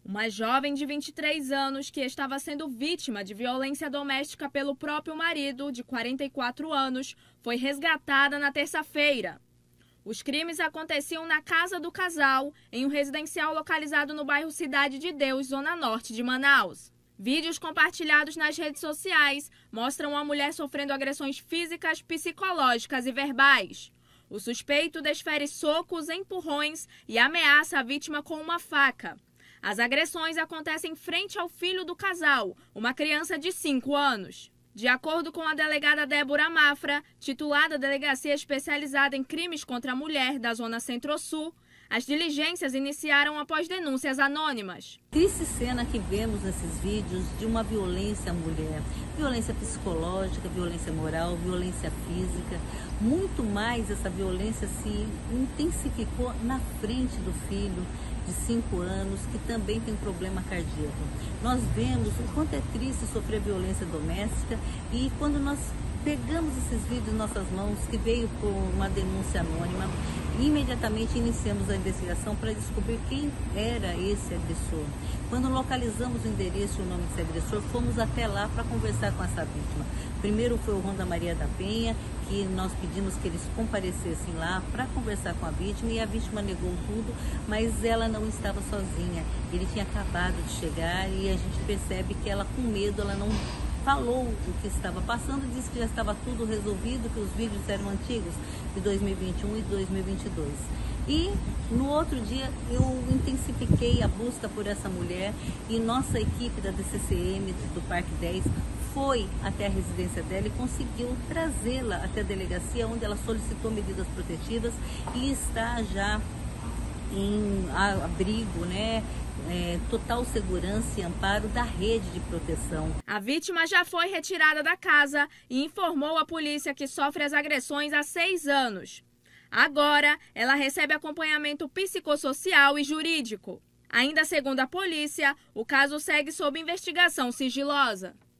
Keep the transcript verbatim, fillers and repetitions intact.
Uma jovem de vinte e três anos que estava sendo vítima de violência doméstica pelo próprio marido, de quarenta e quatro anos, foi resgatada na terça-feira. Os crimes aconteciam na casa do casal, em um residencial localizado no bairro Cidade de Deus, zona norte de Manaus. Vídeos compartilhados nas redes sociais mostram a mulher sofrendo agressões físicas, psicológicas e verbais. O suspeito desfere socos, empurrões e ameaça a vítima com uma faca. As agressões acontecem frente ao filho do casal, uma criança de cinco anos. De acordo com a delegada Débora Mafra, titular da Delegacia Especializada em Crimes contra a Mulher da Zona Centro-Sul, as diligências iniciaram após denúncias anônimas. Triste cena que vemos nesses vídeos de uma violência à mulher. Violência psicológica, violência moral, violência física. Muito mais essa violência se intensificou na frente do filho de cinco anos, que também tem problema cardíaco. Nós vemos o quanto é triste sofrer violência doméstica e quando nós pegamos esses vídeos em nossas mãos, que veio por uma denúncia anônima, imediatamente iniciamos a investigação para descobrir quem era esse agressor. Quando localizamos o endereço e o nome desse agressor, fomos até lá para conversar com essa vítima. Primeiro foi o Ronda Maria da Penha, que nós pedimos que eles comparecessem lá para conversar com a vítima, e a vítima negou tudo, mas ela não estava sozinha. Ele tinha acabado de chegar e a gente percebe que ela, com medo, ela não falou o que estava passando, disse que já estava tudo resolvido, que os vídeos eram antigos, de dois mil e vinte e um e dois mil e vinte e dois. E no outro dia eu intensifiquei a busca por essa mulher e nossa equipe da D C C M do Parque dez foi até a residência dela e conseguiu trazê-la até a delegacia, onde ela solicitou medidas protetivas e está já em abrigo, né? É, total segurança e amparo da rede de proteção. A vítima já foi retirada da casa e informou à polícia que sofre as agressões há seis anos. Agora, ela recebe acompanhamento psicossocial e jurídico. Ainda segundo a polícia, o caso segue sob investigação sigilosa.